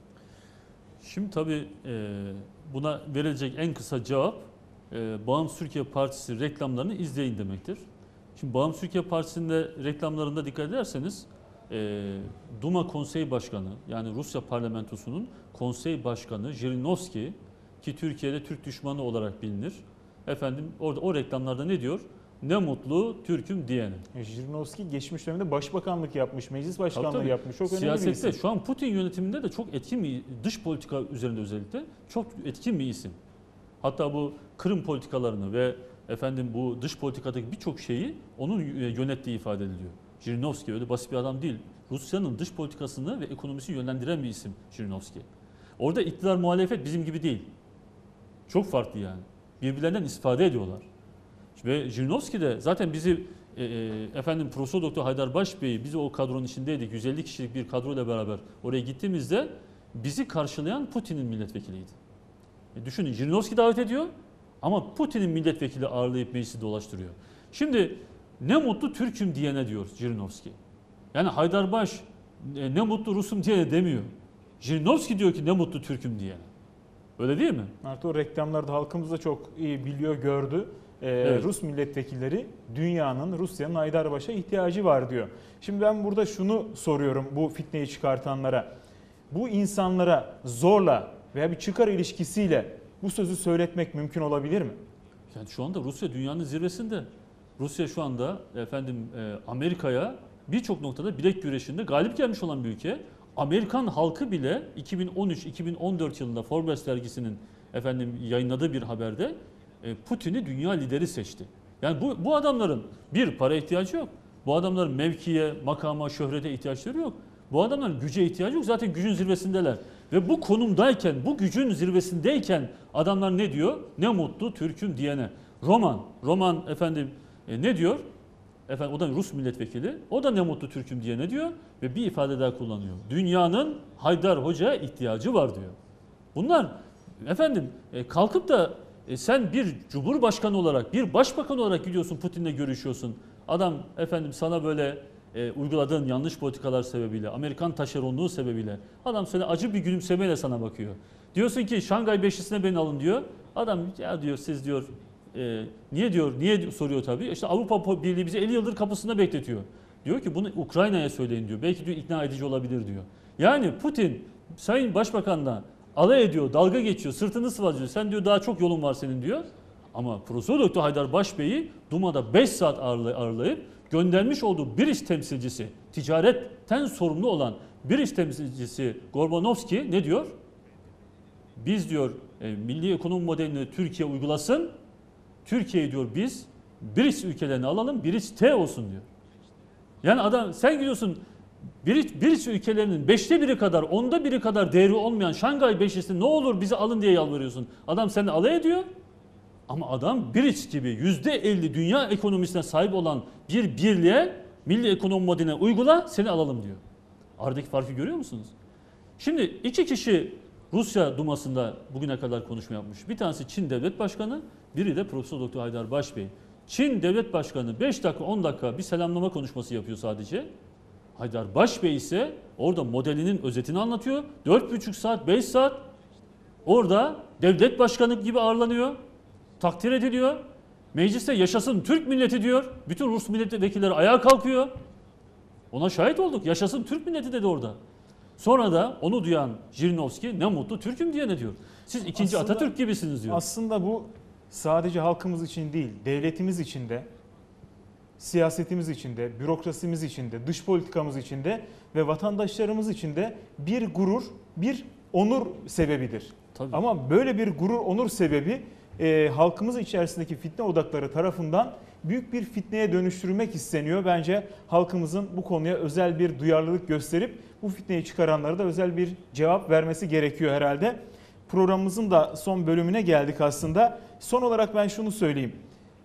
Şimdi tabii e, buna verilecek en kısa cevap e, Bağımsız Türkiye Partisi reklamlarını izleyin demektir. Şimdi Bağımsız Türkiye Partisi'nde reklamlarında dikkat ederseniz e, Duma Konseyi Başkanı yani Rusya Parlamentosu'nun Konsey Başkanı Jirinovski ki Türkiye'de Türk düşmanı olarak bilinir. Efendim orada o reklamlarda ne diyor? Ne mutlu Türk'üm diyene. Jirinovski geçmiş dönemde başbakanlık yapmış, meclis başkanlığı Tabii, tabii. yapmış. Çok önemli Siyasette bir isim. şu an Putin yönetiminde de çok etkin bir dış politika üzerinde özellikle çok etkin bir isim. Hatta bu Kırım politikalarını ve efendim bu dış politikadaki birçok şeyi onun yönettiği ifade ediliyor. Jirinovski öyle basit bir adam değil. Rusya'nın dış politikasını ve ekonomisini yönlendiren bir isim Jirinovski. Orada iktidar muhalefet bizim gibi değil. Çok farklı yani. Birbirlerinden istifade ediyorlar. Ve Jirinovski de zaten bizi e, e, efendim Profesör Doktor Haydar Başbey biz o kadronun içindeydik. yüz elli kişilik bir kadroyla beraber oraya gittiğimizde bizi karşılayan Putin'in milletvekiliydi. E, düşünün Jirinovski davet ediyor ama Putin'in milletvekili ağırlayıp meclisi dolaştırıyor. Şimdi ne mutlu Türk'üm diyene diyor Jirinovski. Yani Haydarbaş e, ne mutlu Rus'um diyene demiyor. Jirinovski diyor ki ne mutlu Türk'üm diyene. Öyle değil mi? Artık o reklamlarda halkımız da çok iyi biliyor, gördü. Ee, Evet. Rus milletvekilleri dünyanın, Rusya'nın Haydarbaş'a ihtiyacı var diyor. Şimdi ben burada şunu soruyorum bu fitneyi çıkartanlara. Bu insanlara zorla veya bir çıkar ilişkisiyle bu sözü söyletmek mümkün olabilir mi? Yani şu anda Rusya dünyanın zirvesinde. Rusya şu anda efendim e, Amerika'ya birçok noktada bilek güreşinde galip gelmiş olan bir ülke. Amerikan halkı bile iki bin on üç iki bin on dört yılında Forbes dergisinin efendim yayınladığı bir haberde e, Putin'i dünya lideri seçti. Yani bu bu adamların bir para ihtiyacı yok. Bu adamların mevkiye, makama, şöhrete ihtiyaçları yok. Bu adamların güce ihtiyacı yok. Zaten gücün zirvesindeler. Ve bu konumdayken, bu gücün zirvesindeyken adamlar ne diyor? Ne mutlu Türk'üm diyene. Roman, Roman efendim e, ne diyor? Efendim o da Rus milletvekili. O da ne mutlu Türk'üm diye ne diyor? Ve bir ifade daha kullanıyor. Dünyanın Haydar Hoca'ya ihtiyacı var diyor. Bunlar efendim e, kalkıp da e, sen bir cumhurbaşkanı olarak, bir başbakan olarak gidiyorsun Putin'le görüşüyorsun. Adam efendim sana böyle e, uyguladığın yanlış politikalar sebebiyle, Amerikan taşeronluğu sebebiyle adam sana acı bir gülümsemeyle sana bakıyor. Diyorsun ki Şangay Beşlisi'ne beni alın diyor. Adam ya diyor siz diyor e, niye diyor, niye soruyor tabii. İşte Avrupa Birliği bizi elli yıldır kapısında bekletiyor. Diyor ki bunu Ukrayna'ya söyleyin diyor. Belki diyor ikna edici olabilir diyor. Yani Putin Sayın Başbakan'la alay ediyor, dalga geçiyor, sırtını sıvazlıyor. Sen diyor daha çok yolun var senin diyor. Ama Profesör Doktor Haydar Başbey'i Duma'da beş saat ağırlayıp göndermiş olduğu bir iş temsilcisi, ticaretten sorumlu olan bir iş temsilcisi Gorbanovski ne diyor? Biz diyor e, milli ekonomi modelini Türkiye uygulasın. Türkiye'yi diyor biz B R I C S ülkelerini alalım, B R I C S T olsun diyor. Yani adam sen gidiyorsun B R I C S ülkelerinin beşte biri kadar, onda biri kadar değeri olmayan Şangay Beşlisi ne olur bizi alın diye yalvarıyorsun. Adam seni alay ediyor. Ama adam B R I C S gibi yüzde elli dünya ekonomisine sahip olan bir birliğe milli ekonomi modeline uygula seni alalım diyor. Aradaki farkı görüyor musunuz? Şimdi iki kişi Rusya Duması'nda bugüne kadar konuşma yapmış. Bir tanesi Çin Devlet Başkanı, biri de Profesör Doktor Haydar Başbey. Çin Devlet Başkanı beş dakika on dakika bir selamlama konuşması yapıyor sadece. Haydar Başbey ise orada modelinin özetini anlatıyor. dört buçuk saat, beş saat orada devlet başkanı gibi ağırlanıyor. Takdir ediliyor. Mecliste yaşasın Türk milleti diyor. Bütün Rus milletvekilleri ayağa kalkıyor. Ona şahit olduk. Yaşasın Türk milleti dedi orada. Sonra da onu duyan Jirinovski ne mutlu Türk'üm diye ne diyor. Siz ikinci aslında, Atatürk gibisiniz diyor. Aslında bu sadece halkımız için değil, devletimiz için de, siyasetimiz için de, bürokrasimiz için de, dış politikamız için de ve vatandaşlarımız için de bir gurur, bir onur sebebidir. Tabii. Ama böyle bir gurur, onur sebebi e, halkımız içerisindeki fitne odakları tarafından büyük bir fitneye dönüştürmek isteniyor. Bence halkımızın bu konuya özel bir duyarlılık gösterip bu fitneyi çıkaranlara da özel bir cevap vermesi gerekiyor herhalde. Programımızın da son bölümüne geldik aslında. Son olarak ben şunu söyleyeyim.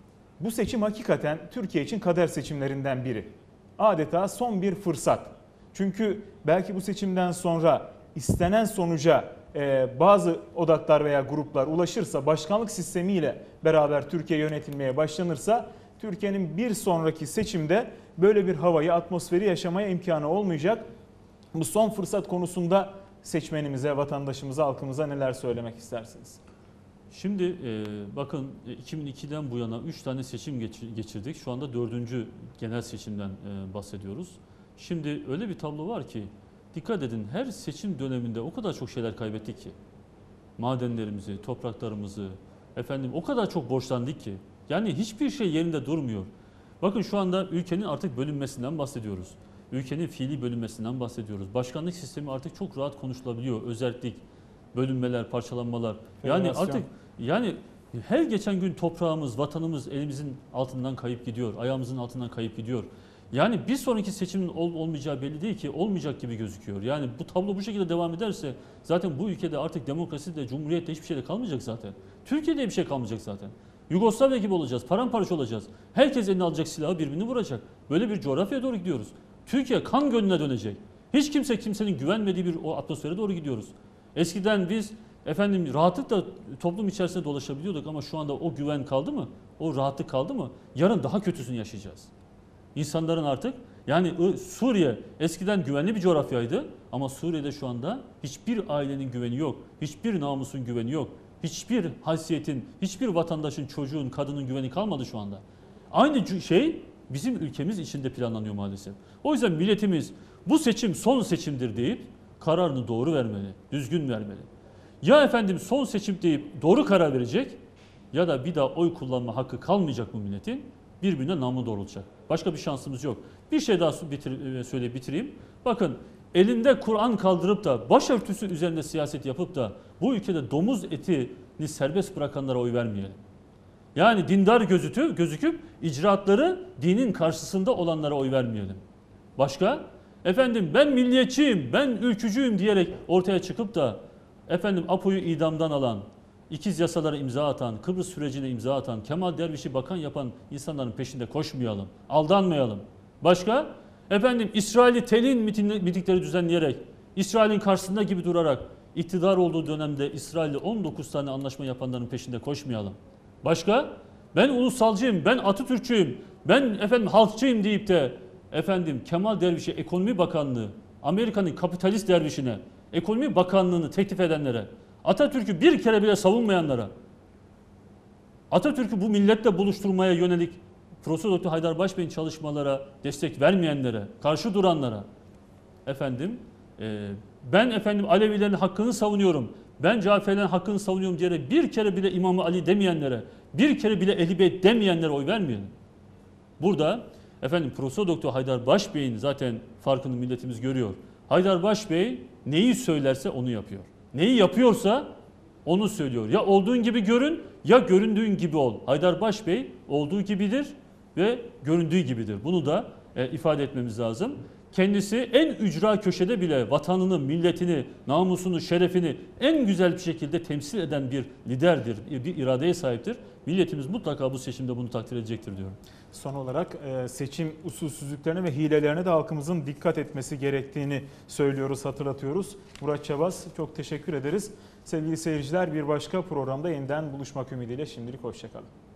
Bu seçim hakikaten Türkiye için kader seçimlerinden biri. Adeta son bir fırsat. Çünkü belki bu seçimden sonra istenen sonuca bazı odaklar veya gruplar ulaşırsa, başkanlık sistemiyle beraber Türkiye yönetilmeye başlanırsa Türkiye'nin bir sonraki seçimde böyle bir havayı, atmosferi yaşamaya imkanı olmayacak. Bu son fırsat konusunda seçmenimize, vatandaşımıza, halkımıza neler söylemek istersiniz? Şimdi e, bakın iki bin ikiden bu yana üç tane seçim geçirdik. Şu anda dördüncü genel seçimden e, bahsediyoruz. Şimdi öyle bir tablo var ki dikkat edin her seçim döneminde o kadar çok şeyler kaybettik ki. Madenlerimizi, topraklarımızı, efendim o kadar çok borçlandık ki. Yani hiçbir şey yerinde durmuyor. Bakın şu anda ülkenin artık bölünmesinden bahsediyoruz. Ülkenin fiili bölünmesinden bahsediyoruz. Başkanlık sistemi artık çok rahat konuşulabiliyor. Özellik, bölünmeler, parçalanmalar. Yani Federasyon. artık yani her geçen gün toprağımız, vatanımız elimizin altından kayıp gidiyor. Ayağımızın altından kayıp gidiyor. Yani bir sonraki seçimin ol, olmayacağı belli değil ki olmayacak gibi gözüküyor. Yani bu tablo bu şekilde devam ederse zaten bu ülkede artık demokrasi de cumhuriyet de hiçbir şey de kalmayacak zaten. Türkiye'de bir şey kalmayacak zaten. Yugoslavya gibi olacağız, paramparça olacağız. Herkes eline alacak silahı birbirini vuracak. Böyle bir coğrafyaya doğru gidiyoruz. Türkiye kan gölüne dönecek. Hiç kimse kimsenin güvenmediği bir o atmosfere doğru gidiyoruz. Eskiden biz efendim rahatlıkla toplum içerisinde dolaşabiliyorduk ama şu anda o güven kaldı mı? O rahatlık kaldı mı? Yarın daha kötüsünü yaşayacağız. İnsanların artık yani Suriye eskiden güvenli bir coğrafyaydı ama Suriye'de şu anda hiçbir ailenin güveni yok. Hiçbir namusun güveni yok. Hiçbir haysiyetin, hiçbir vatandaşın, çocuğun, kadının güveni kalmadı şu anda. Aynı şey bizim ülkemiz içinde planlanıyor maalesef. O yüzden milletimiz bu seçim son seçimdir deyip kararını doğru vermeli, düzgün vermeli. Ya efendim son seçim deyip doğru karar verecek ya da bir daha oy kullanma hakkı kalmayacak bu milletin, birbirine namlu doğrulacak. Başka bir şansımız yok. Bir şey daha bitir, söyleyip bitireyim. Bakın elinde Kur'an kaldırıp da başörtüsü üzerinde siyaset yapıp da bu ülkede domuz etini serbest bırakanlara oy vermeyelim. Yani dindar gözütüp, gözüküp icraatları dinin karşısında olanlara oy vermeyelim. Başka? Efendim ben milliyetçiyim, ben ülkücüyüm diyerek ortaya çıkıp da efendim Apo'yu idamdan alan, ikiz yasalara imza atan, Kıbrıs sürecine imza atan, Kemal Derviş'i bakan yapan insanların peşinde koşmayalım, aldanmayalım. Başka? Efendim İsrail'i telin mitingleri düzenleyerek, İsrail'in karşısında gibi durarak, iktidar olduğu dönemde İsrail'le on dokuz tane anlaşma yapanların peşinde koşmayalım. Başka? Ben ulusalcıyım, ben Atatürkçüyüm, ben efendim halkçıyım deyip de efendim Kemal Derviş'e Ekonomi Bakanlığı, Amerika'nın kapitalist dervişine Ekonomi Bakanlığı'nı teklif edenlere, Atatürk'ü bir kere bile savunmayanlara, Atatürk'ü bu milletle buluşturmaya yönelik Profesör Doktor Haydar Başbey'in çalışmalara destek vermeyenlere, karşı duranlara, efendim e, ben efendim Alevilerin hakkını savunuyorum, ben Caferlerin hakkını savunuyorum diyerek bir kere bile İmam Ali demeyenlere, bir kere bile Ehl-i Beyt demeyenlere oy vermeyelim. Burada efendim Profesör Doktor Haydar Başbey'in zaten farkını milletimiz görüyor. Haydar Başbey neyi söylerse onu yapıyor. Neyi yapıyorsa onu söylüyor. Ya olduğun gibi görün ya göründüğün gibi ol. Haydar Başbey olduğu gibidir ve göründüğü gibidir. Bunu da e, ifade etmemiz lazım. Kendisi en ücra köşede bile vatanını, milletini, namusunu, şerefini en güzel bir şekilde temsil eden bir liderdir, bir iradeye sahiptir. Milletimiz mutlaka bu seçimde bunu takdir edecektir diyorum. Son olarak seçim usulsüzlüklerine ve hilelerine de halkımızın dikkat etmesi gerektiğini söylüyoruz, hatırlatıyoruz. Murat Çabas, çok teşekkür ederiz. Sevgili seyirciler, bir başka programda yeniden buluşmak ümidiyle şimdilik hoşça kalın.